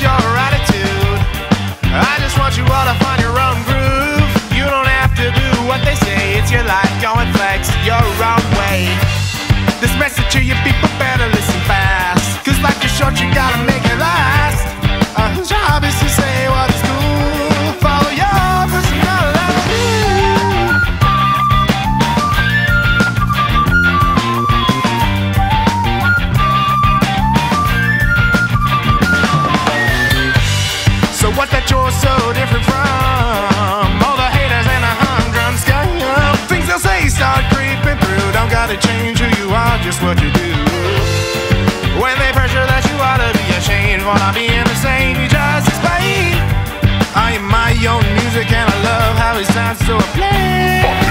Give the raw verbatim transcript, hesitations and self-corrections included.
your attitude. I just want you all to find your own groove. You don't have to do what they say. It's your life, go and flex your own way. This message to you people better listen fast, cause life is short, you gotta make it last. Uh, whose job is to say what is cool? Follow your personality. So what that you're so different from all the haters and the humdrum scum? Things they'll say start creeping through. Don't gotta change who you are, just what you do. When they pressure that you ought to be ashamed for not being the same, you just explain, I am my own music and I love how it sounds, so I play.